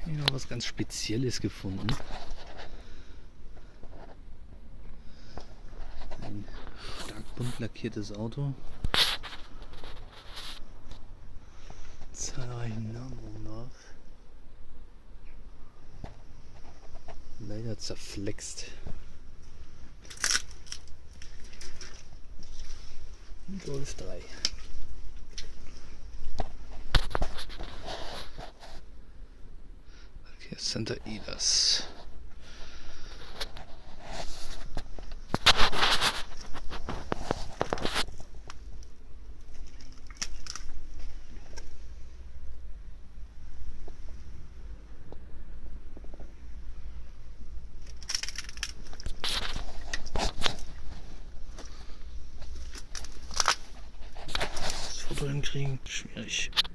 Ich habe noch was ganz Spezielles gefunden. Ein stark bunt lackiertes Auto. Zahlreichen Namen nach. Leider zerflext. Golf 3. Verkehrscenter Ehlers. Das Foto hinkriegen, schwierig.